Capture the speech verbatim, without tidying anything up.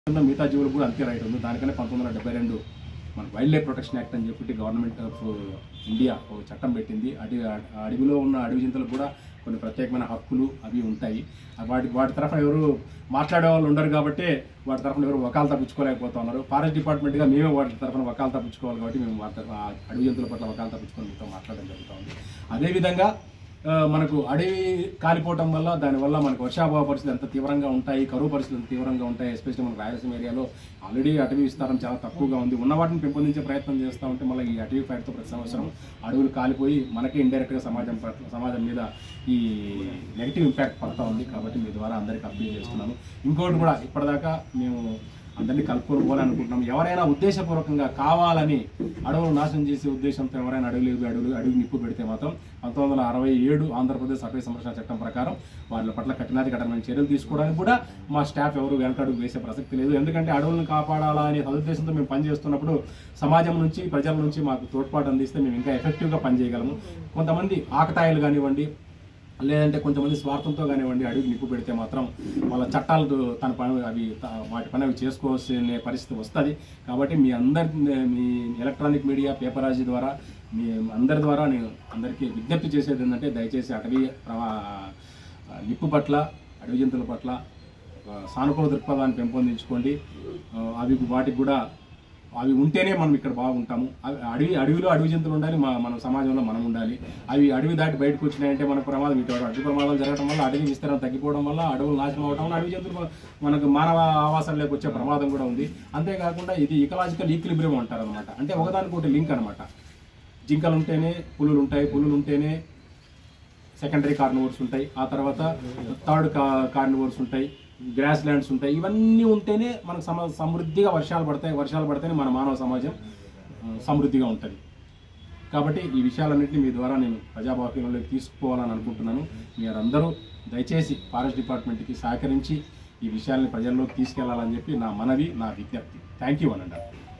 మిగతా జీవులకు కూడా అంతే రైట్ ఉంది. దానికనే పంతొమ్మిది వందల డెబ్బై రెండు మన వైల్డ్ లైఫ్ ప్రొటెక్షన్ యాక్ట్ అని చెప్పి గవర్నమెంట్ ఆఫ్ ఇండియా ఒక చట్టం పెట్టింది. అడవి అడవిలో ఉన్న అడవి జంతువులకు కూడా కొన్ని ప్రత్యేకమైన హక్కులు అవి ఉంటాయి. వాటి వాటి తరఫున ఎవరు మాట్లాడే వాళ్ళు ఉండరు కాబట్టి వాటి తరఫున ఎవరు వకాలు తప్పించుకోలేకపోతా ఉన్నారు. ఫారెస్ట్ డిపార్ట్మెంట్గా మేమే వాటి తరఫున వకాలు తప్పించుకోవాలి కాబట్టి మేము వాటి తరఫున అడవి జంతువుల పట్ల వకాలు తప్పించుకొని మీతో మాట్లాడడం జరుగుతూ ఉంది. అదేవిధంగా మనకు అడవి కాలిపోవటం వల్ల దానివల్ల మనకు వర్షాభావ పరిస్థితులు ఎంత తీవ్రంగా ఉంటాయి, కరువు పరిస్థితులు ఎంత తీవ్రంగా ఉంటాయి. ఎస్పెషల్లీ మన రాయలసీమ ఏరియాలో ఆల్రెడీ అటవీ విస్తారం చాలా తక్కువగా ఉంది. ఉన్న వాటిని పెంపొందించే ప్రయత్నం చేస్తూ ఉంటే మళ్ళీ ఈ అటవీ ఫైర్తో ప్రతి సంవత్సరం అడవులు కాలిపోయి మనకే ఇండైరెక్ట్గా సమాజం పట్ల సమాజం మీద ఈ నెగిటివ్ ఇంపాక్ట్ పడుతూ ఉంది. కాబట్టి మీ ద్వారా అందరికీ అప్పీల్ చేస్తున్నాను. ఇంకోటి కూడా ఇప్పటిదాకా మేము అందరినీ కలుపుకొని పోవాలనుకుంటున్నాం. ఎవరైనా ఉద్దేశపూర్వకంగా కావాలని అడవులు నాశనం చేసే ఉద్దేశంతో ఎవరైనా అడవులు అడవులు అడవి నిప్పు పెడితే మాత్రం పంతొమ్మిది వందల అరవై ఏడు ఆంధ్రప్రదేశ్ అటవీ సంరక్షణ చట్టం ప్రకారం వాళ్ళ పట్ల కఠినాధికఠినమైన చర్యలు తీసుకోవడానికి కూడా మా స్టాఫ్ ఎవరు వెనకడుగు వేసే ప్రసక్తి లేదు. ఎందుకంటే అడవులను కాపాడాలా అనే సదుద్దేశంతో మేము పనిచేస్తున్నప్పుడు సమాజం నుంచి ప్రజల నుంచి మాకు తోడ్పాటు అందిస్తే మేము ఇంకా ఎఫెక్టివ్గా పనిచేయగలము. కొంతమంది ఆకతాయిలు కానివ్వండి, లేదంటే కొంతమంది స్వార్థంతో కానివ్వండి అడవికి నిప్పు పెడితే మాత్రం వాళ్ళ చట్టాలు తన పని అవి వాటి పని అవి చేసుకోవాల్సిన పరిస్థితి వస్తుంది. కాబట్టి మీ అందరి మీ ఎలక్ట్రానిక్ మీడియా పేపరాజీ ద్వారా మీ అందరి ద్వారా నేను అందరికీ విజ్ఞప్తి చేసేది ఏంటంటే దయచేసి అటవీ నిప్పు పట్ల అడవి జంతువుల పట్ల సానుకూల దృక్పథాన్ని పెంపొందించుకోండి. అవి వాటికి కూడా అవి ఉంటేనే మనం ఇక్కడ బాగుంటాము. అవి అడవి అడవిలో అడవి జంతువులు ఉండాలి, మా మన సమాజంలో మనం ఉండాలి. అవి అడవి దాటి బయటకు వచ్చినాయంటే మనకు ప్రమాదం ఇటు అడవి ప్రమాదాలు జరగడం వల్ల అడవి విస్తరణ తగ్గిపోవడం వల్ల అడవులు నాశనం అవడం వల్ల అడవి జంతువులు మనకు మానవ ఆవాసాల్లోకి వచ్చే ప్రమాదం కూడా ఉంది. అంతేకాకుండా ఇది ఇకలాజికల్ ఈక్విలిబ్రియం అంటారు అనమాట. అంటే ఒకదానికొకటి లింక్ అనమాట. జింకలు ఉంటేనే పులులు ఉంటాయి, పులులు ఉంటేనే సెకండరీ కార్నివోర్స్ ఉంటాయి, ఆ తర్వాత థర్డ్ కార్నివోర్స్ ఉంటాయి, గ్రాస్ ల్యాండ్స్ ఉంటాయి. ఇవన్నీ ఉంటేనే మనకు సమ సమృద్ధిగా వర్షాలు పడతాయి. వర్షాలు పడితేనే మన మానవ సమాజం సమృద్ధిగా ఉంటుంది. కాబట్టి ఈ విషయాలన్నింటినీ మీ ద్వారా నేను ప్రజాభాగ్యంలోకి తీసుకుపోవాలని అనుకుంటున్నాను. మీరందరూ దయచేసి ఫారెస్ట్ డిపార్ట్మెంట్కి సహకరించి ఈ విషయాల్ని ప్రజల్లోకి తీసుకెళ్లాలని చెప్పి నా మనవి, నా విజ్ఞప్తి. థ్యాంక్ యూ అనండి.